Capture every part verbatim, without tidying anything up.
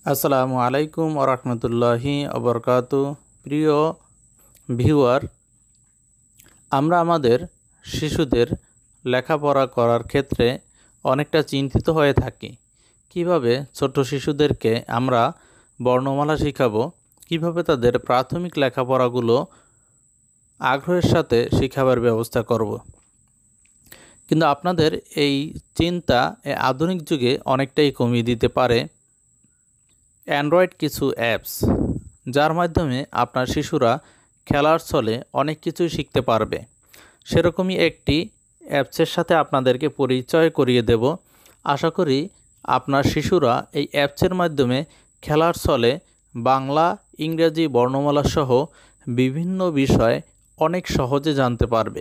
আসসালামু আলাইকুম ওয়া রাহমাতুল্লাহি ওয়া বারাকাতুহু। প্রিয় ভিউয়ার, আমরা আমাদের শিশুদের লেখাপড়া করার ক্ষেত্রে অনেকটা চিন্তিত হয়ে থাকি। কিভাবে ছোট শিশুদেরকে আমরা বর্ণমালা শেখাবো, কিভাবে তাদের প্রাথমিক লেখাপড়াগুলো আগ্রহের সাথে শেখাবার ব্যবস্থা করব। কিন্তু আপনাদের এই চিন্তা এই আধুনিক যুগে অনেকটাই কমিয়ে দিতে পারে অ্যান্ড্রয়েড কিছু অ্যাপস, যার মাধ্যমে আপনার শিশুরা খেলার ছলে অনেক কিছুই শিখতে পারবে। সেরকমই একটি অ্যাপসের সাথে আপনাদেরকে পরিচয় করিয়ে দেব। আশা করি আপনার শিশুরা এই অ্যাপসের মাধ্যমে খেলার ছলে বাংলা, ইংরেজি বর্ণমালা সহ বিভিন্ন বিষয় অনেক সহজে জানতে পারবে।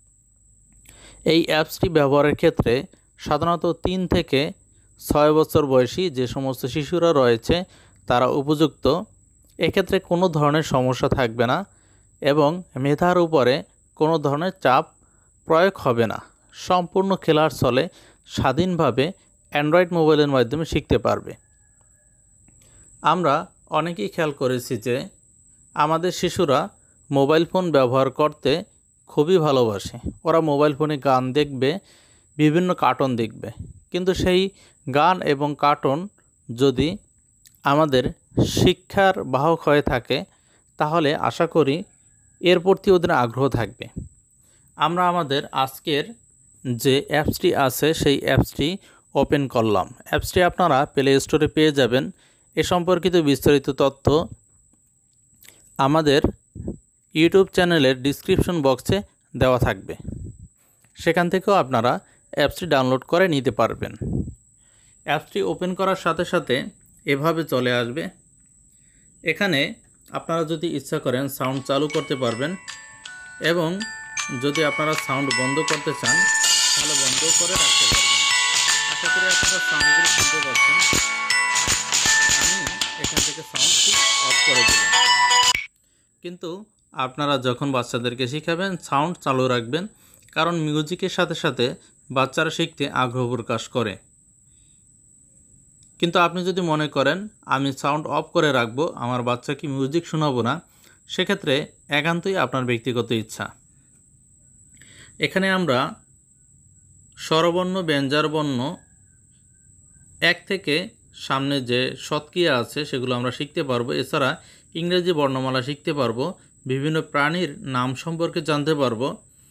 এই অ্যাপসটি ব্যবহারের ক্ষেত্রে সাধারণত তিন থেকে ছয় বছর বয়সী যে সমস্ত শিশুরা রয়েছে তারা উপযুক্ত। এক্ষেত্রে কোনো ধরনের সমস্যা থাকবে না এবং মেধার উপরে কোনো ধরনের চাপ প্রয়োগ হবে না। সম্পূর্ণ খেলার ছলে স্বাধীনভাবে অ্যান্ড্রয়েড মোবাইলের মাধ্যমে শিখতে পারবে। আমরা অনেকেই খেয়াল করেছি যে আমাদের শিশুরা মোবাইল ফোন ব্যবহার করতে খুবই ভালোবাসে। ওরা মোবাইল ফোনে গান দেখবে, বিভিন্ন কার্টুন দেখবে, কিন্তু সেই গান এবং কার্টুন যদি আমাদের শিক্ষার বাহক হয়ে থাকে তাহলে আশা করি এর প্রতি ওদের আগ্রহ থাকবে। আমরা আমাদের আজকের যে অ্যাপসটি আছে সেই অ্যাপসটি ওপেন করলাম। অ্যাপসটি আপনারা প্লে স্টোরে পেয়ে যাবেন। এ সম্পর্কিত বিস্তারিত তথ্য আমাদের ইউটিউব চ্যানেলের ডিসক্রিপশন বক্সে দেওয়া থাকবে, সেখান থেকেও আপনারা অ্যাপসটি ডাউনলোড করে নিতে পারবেন। অ্যাপসটি ওপেন করার সাথে সাথে এভাবে চলে আসবে। এখানে আপনারা যদি ইচ্ছা করেন সাউন্ড চালু করতে পারবেন এবং যদি আপনারা সাউন্ড বন্ধ করতে চান তাহলে বন্ধ করে রাখতে পারবেন। আশা করি আপনারা সাউন্ডগুলো শুনতে পাচ্ছেন। আমি এখান থেকে সাউন্ডটি অফ করে দিলাম। কিন্তু আপনারা যখন বাচ্চাদেরকে শেখাবেন সাউন্ড চালু রাখবেন, কারণ মিউজিকের সাথে সাথে বাচ্চারা শিখতে আগ্রহ প্রকাশ করে। কিন্তু আপনি যদি মনে করেন আমি সাউন্ড অফ করে রাখবো, আমার বাচ্চাকে মিউজিক শোনাবো না, সেক্ষেত্রে একান্তই আপনার ব্যক্তিগত ইচ্ছা। এখানে আমরা স্বরবর্ণ, ব্যঞ্জনবর্ণ এক থেকে সামনে যে শতক্রিয়া আছে সেগুলো আমরা শিখতে পারবো। এছাড়া ইংরেজি বর্ণমালা শিখতে পারবো, বিভিন্ন প্রাণীর নাম সম্পর্কে জানতে পারবো,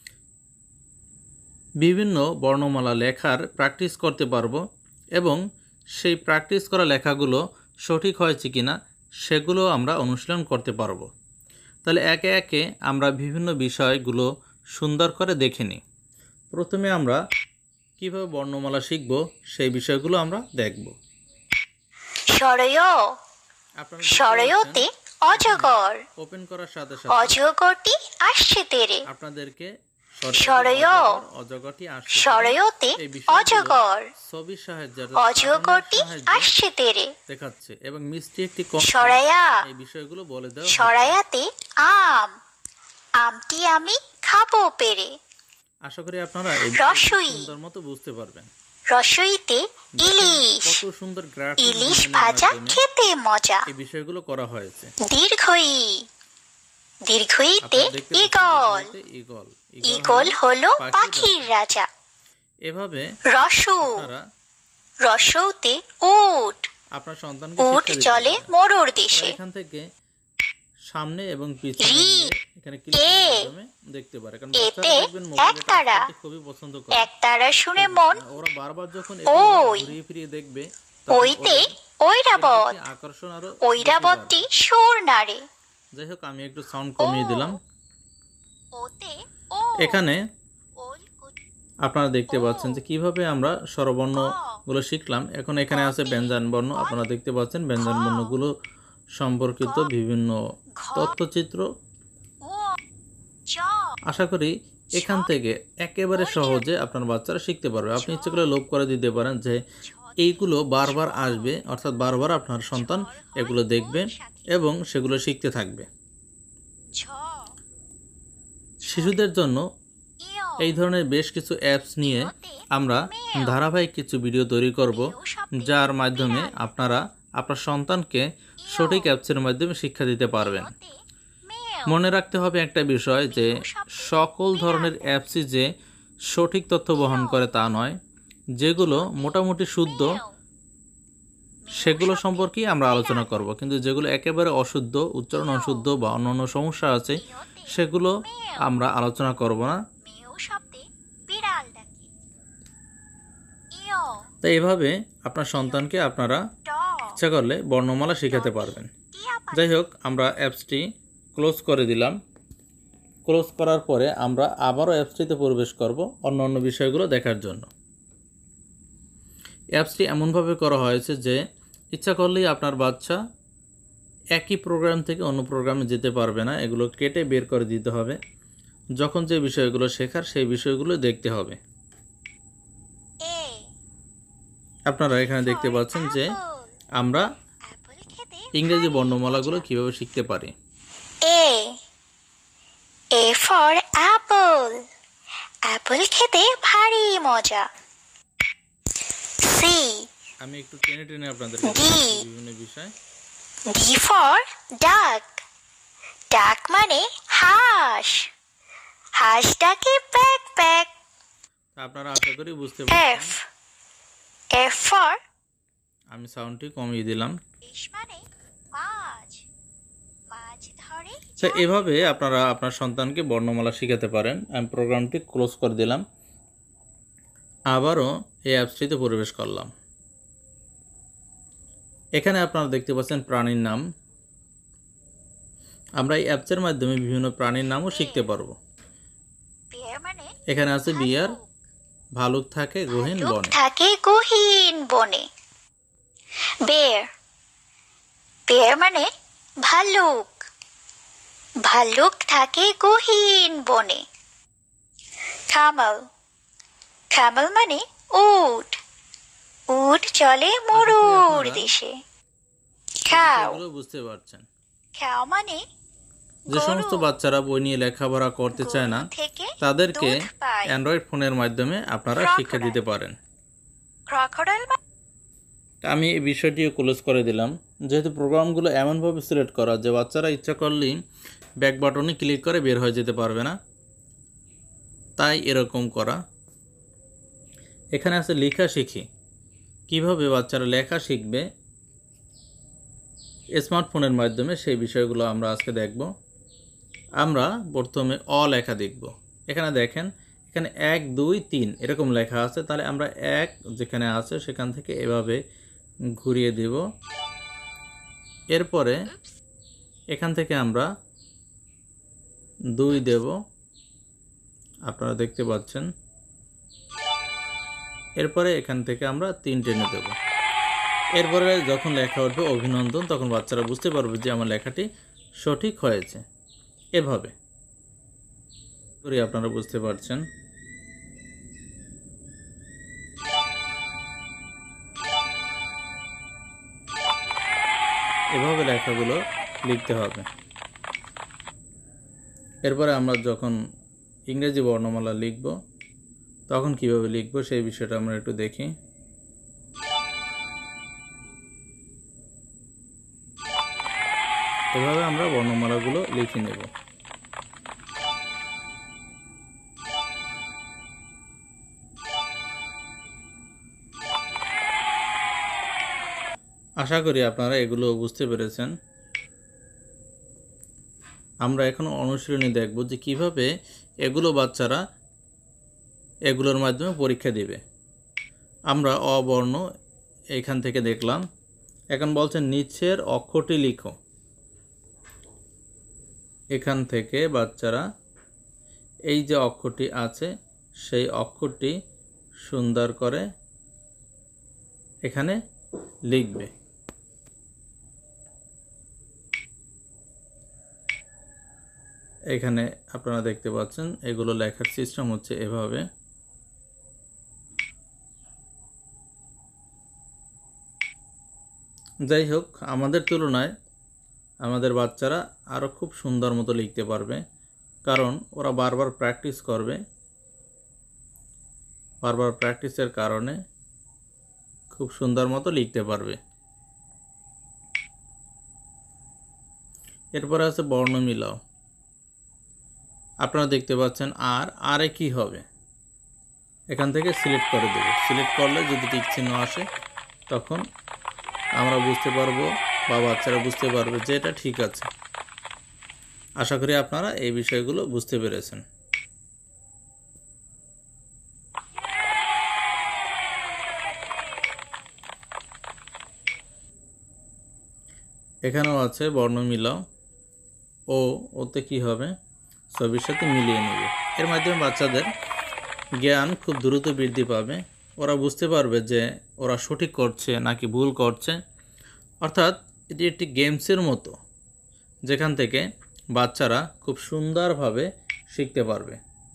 বিভিন্ন বর্ণমালা লেখার প্র্যাকটিস করতে পারবো এবং সেই প্র্যাকটিস করা লেখাগুলো সঠিক হয়েছে কিনা সেগুলো আমরা অনুশীলন করতে পারবো। তাহলে একে একে আমরা বিভিন্ন বিষয়গুলো সুন্দর করে দেখে নিই। প্রথমে আমরা কিভাবে বর্ণমালা শিখব সেই বিষয়গুলো আমরা দেখব। সরয় সরয়তে অজগর ওপেন করার সাথে সাথে অজগরটি আসছে তেরে। আপনাদেরকে সরয় অজগরটি আসছে সরয়তে অজগর ছবির সাহায্যে অজগরটি আসছে তেরে দেখাচ্ছে এবং মিষ্টি একটি সরায়া এই বিষয়গুলো বলে দাও। সরায়াতে আম আমটি আমি খাবো পেরে। আশা করি আপনারা এই রসই সুন্দর মতো বুঝতে পারবেন। রসইতে ইলিশ কত সুন্দর গ্রাফিক ইলিশ ভাজা খেতে মজা। এই বিষয়গুলো করা হয়েছে। দীর্ঘই দীর্ঘইতে ঈগল ঈগল ঈগল হলো পাখির রাজা। এভাবে রসু রসৌতে উট আপনার সন্তানকে উট চলে মোরর দেশে। এখান থেকে সামনে এবং পিছনে এখানে ক্লিক করে দেখতে পারে, কারণ বাচ্চারা দেখবেন মোবাইলটা খুবই পছন্দ করে। এক তারা শুনে মন ওরা বারবার যখন ঘুরিয়ে ফিরিয়ে দেখবে ওইতে ঐরাবত আকর্ষণ আরো ঐরাবতী সুর নারে। যাই হোক, আমি একটু সাউন্ড কমিয়ে দিলাম। ওতে এখানে আপনারা দেখতে পাচ্ছেন যে কিভাবে আমরা স্বরবর্ণগুলো শিখলাম। এখন এখানে আছে ব্যঞ্জনবর্ণ। আপনারা দেখতে পাচ্ছেন ব্যঞ্জনবর্ণগুলো সম্পর্কিত বিভিন্ন তথ্যচিত্র। আশা করি এখান থেকে একেবারে সহজে আপনার বাচ্চারা শিখতে পারবে। আপনি ইচ্ছে করে লোভ করে দিতে পারেন যে এইগুলো বারবার আসবে, অর্থাৎ বারবার আপনার সন্তান এগুলো দেখবে এবং সেগুলো শিখতে থাকবে। শিশুদের জন্য এই ধরনের বেশ কিছু অ্যাপস নিয়ে আমরা ধারাবাহিক কিছু ভিডিও তৈরি করব, যার মাধ্যমে আপনারা আপনার সন্তানকে সঠিক অ্যাপসের মাধ্যমে শিক্ষা দিতে পারবেন। ওতে মেও। মনে রাখতে হবে একটা বিষয় যে সকল ধরনের অ্যাপসই যে সঠিক তথ্য বহন করে তা নয়। যেগুলো মোটামুটি শুদ্ধ মেও। সেগুলো সম্পর্কেই আমরা আলোচনা করব, কিন্তু যেগুলো একেবারে অশুদ্ধ, উচ্চারণ অশুদ্ধ বা অন্যান্য সমস্যা আছে ইয়োতে সেগুলো আমরা আলোচনা করব না। মেও শব্দে বিড়াল ডাকে। ইয়ো তাই এভাবে আপনার সন্তানকে আপনারা ডগ ইচ্ছা করলে বর্ণমালা শেখাতে পারবেন। টিয়া পাখি। যাই হোক, আমরা অ্যাপসটি ক্লোজ করে দিলাম। ক্লোজ করার পরে আমরা আবারও অ্যাপসটিতে প্রবেশ করব অন্য অন্য বিষয়গুলো দেখার জন্য। অ্যাপসটি এমনভাবে করা হয়েছে যে ইচ্ছা করলেই আপনার বাচ্চা একই প্রোগ্রাম থেকে অন্য প্রোগ্রামে যেতে পারবে না, এগুলো কেটে বের করে দিতে হবে। যখন যে বিষয়গুলো শেখার সেই বিষয়গুলো দেখতে হবে। এ আপনারা এখানে দেখতে পাচ্ছেন যে অ্যাপল। আমরা অ্যাপল খেতে ইংরেজি ভারী বর্ণমালাগুলো মজা। কীভাবে শিখতে পারি। A A for apple. Apple খেতে ভারী মজা। সি আমি একটু টেনে টেনে আপনাদেরকে ডি। বিভিন্ন বিষয়। ডি ফর ডাক। ডাক মানে হাঁস। হাঁস ডাকে প্যাক প্যাক। আপনারা আশা করি বুঝতে এফ পারছেন। এফ ফর আমি সাউন্ডটি কমিয়ে দিলাম। ফিশ মানে মাছ। মাছ ধরে তো এভাবে আপনারা আপনার সন্তানকে বর্ণমালা শেখাতে পারেন। আমি প্রোগ্রামটি ক্লোজ করে দিলাম, আবারও এই অ্যাপসটিতে প্রবেশ করলাম। এখানে আপনারা দেখতে পাচ্ছেন প্রাণীর নাম। আমরা এই অ্যাপসের মাধ্যমে বিভিন্ন প্রাণীর নামও শিখতে পারবো। বিয়ার মানে এখানে আছে বিয়ার, ভালুক। ভালুক থাকে গহীন ভালুক বনে। থাকে গহীন বনে। বের বের মানে ভালুক। ভালুক থাকে গহীন বনে। ক্যামেল ক্যামেল মানে উট। উট চলে মরুর আপনারা দেশে। খাও এগুলো বুঝতে পারছেন। খাও মানে যে সমস্ত গরু। বাচ্চারা বই নিয়ে লেখাপড়া করতে চায় না গরু থেকে তাদেরকে দুধ পায়। অ্যান্ড্রয়েড ফোনের মাধ্যমে আপনারা শিক্ষা দিতে পারেন। ক্রকোডাইল মানে আমি এই বিষয়টিও ক্লোজ করে দিলাম। যেহেতু প্রোগ্রামগুলো এমনভাবে সিলেক্ট করা যে বাচ্চারা ইচ্ছা করলেই ব্যাক বাটনে ক্লিক করে বের হয়ে যেতে পারবে না, তাই এরকম করা। এখানে আছে লেখা শিখি। কিভাবে বাচ্চারা লেখা শিখবে স্মার্টফোনের মাধ্যমে সেই বিষয়গুলো আমরা আজকে দেখব। আমরা প্রথমে অ লেখা দেখব। এখানে দেখেন, এখানে এক দুই তিন এরকম লেখা আছে। তাহলে আমরা এক যেখানে আছে সেখান থেকে এভাবে ঘুরিয়ে দেব। এরপরে এখান থেকে আমরা দুই দেব, আপনারা দেখতে পাচ্ছেন। এরপরে এখান থেকে আমরা তিন টেনে দেব। এরপরে যখন লেখা উঠবে অভিনন্দন, তখন বাচ্চারা বুঝতে পারবে যে আমার লেখাটি সঠিক হয়েছে। এভাবে করে আপনারা বুঝতে পারছেন। এভাবে লেখাগুলো লিখতে হবে। এরপরে আমরা যখন ইংরেজি বর্ণমালা লিখব তখন কিভাবে লিখব সেই বিষয়টা আমরা একটু দেখি। এভাবে আমরা বর্ণমালাগুলো লিখে নেব। আশা করি আপনারা এগুলো বুঝতে পেরেছেন। আমরা এখন অনুশীলনী দেখব যে কিভাবে এগুলো বাচ্চারা এগুলোর মাধ্যমে পরীক্ষা দেবে। আমরা অ বর্ণ এখান থেকে দেখলাম। এখন বলছেন নিচের অক্ষরটি লিখো। এখান থেকে বাচ্চারা এই যে অক্ষরটি আছে সেই অক্ষরটি সুন্দর করে এখানে লিখবে। এখানে আপনারা দেখতে পাচ্ছেন এগুলো লেখার সিস্টেম হচ্ছে এভাবে। যাই হোক, আমাদের তুলনায় আমাদের বাচ্চারা আরও খুব সুন্দর মতো লিখতে পারবে, কারণ ওরা বারবার প্র্যাকটিস করবে। বারবার প্র্যাকটিসের কারণে খুব সুন্দর মতো লিখতে পারবে। এরপরে আছে বর্ণ মিলাও। আপনারা দেখতে পাচ্ছেন আর আরে কি হবে, এখান থেকে সিলেক্ট করে দেব। সিলেক্ট করলে যদি টিক চিহ্ন আসে তখন আমরা বুঝতে পারবো বা বাচ্চারা বুঝতে পারবে যে এটা ঠিক আছে। আশা করি আপনারা এই বিষয়গুলো বুঝতে পেরেছেন। এখানেও আছে বর্ণ মিলাও। ও ওতে কি হবে, ছবির সাথে মিলিয়ে নেবে। এর মাধ্যমে বাচ্চাদের জ্ঞান খুব দ্রুত বৃদ্ধি পাবে। ওরা বুঝতে পারবে যে ওরা সঠিক করছে নাকি ভুল করছে। অর্থাৎ এটি একটি গেমসের মতো, যেখান থেকে বাচ্চারা খুব সুন্দরভাবে শিখতে পারবে।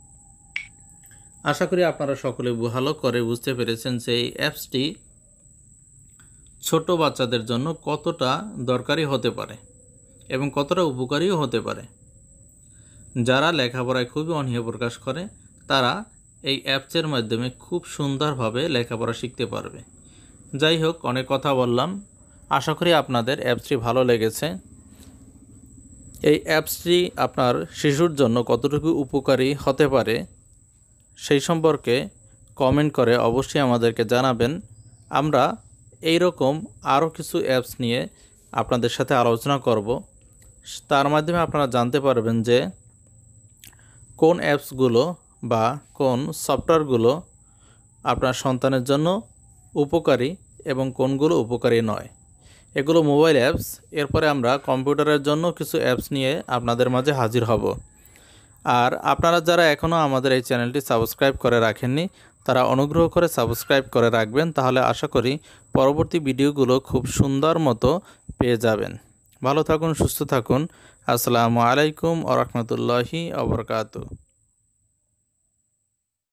আশা করি আপনারা সকলে ভালো করে বুঝতে পেরেছেন যে এই অ্যাপসটি ছোট বাচ্চাদের জন্য কতটা দরকারি হতে পারে এবং কতটা উপকারীও হতে পারে। যারা লেখাপড়ায় খুবই অনীহা প্রকাশ করে তারা এই অ্যাপসের মাধ্যমে খুব সুন্দরভাবে লেখাপড়া শিখতে পারবে। যাই হোক, অনেক কথা বললাম। আশা করি আপনাদের অ্যাপসটি ভালো লেগেছে। এই অ্যাপসটি আপনার শিশুর জন্য কতটুকু উপকারী হতে পারে সেই সম্পর্কে কমেন্ট করে অবশ্যই আমাদেরকে জানাবেন। আমরা এই রকম আরও কিছু অ্যাপস নিয়ে আপনাদের সাথে আলোচনা করব। তার মাধ্যমে আপনারা জানতে পারবেন যে কোন অ্যাপসগুলো বা কোন সফটওয়্যারগুলো আপনার সন্তানের জন্য উপকারী এবং কোনগুলো উপকারী নয়। এগুলো মোবাইল অ্যাপস। এরপরে আমরা কম্পিউটারের জন্য কিছু অ্যাপস নিয়ে আপনাদের মাঝে হাজির হব। আর আপনারা যারা এখনও আমাদের এই চ্যানেলটি সাবস্ক্রাইব করে রাখেননি তারা অনুগ্রহ করে সাবস্ক্রাইব করে রাখবেন, তাহলে আশা করি পরবর্তী ভিডিওগুলো খুব সুন্দর মতো পেয়ে যাবেন। ভালো থাকুন, সুস্থ থাকুন। আসসালামু আলাইকুম ওয়া রাহমাতুল্লাহি ওয়া বারাকাতুহু।